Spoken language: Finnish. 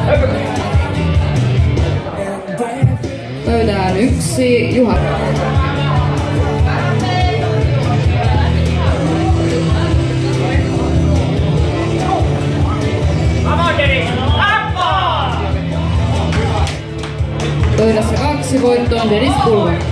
Pöydään 1, Juha. Pöydässä 2 voittoon Dennis Kulma.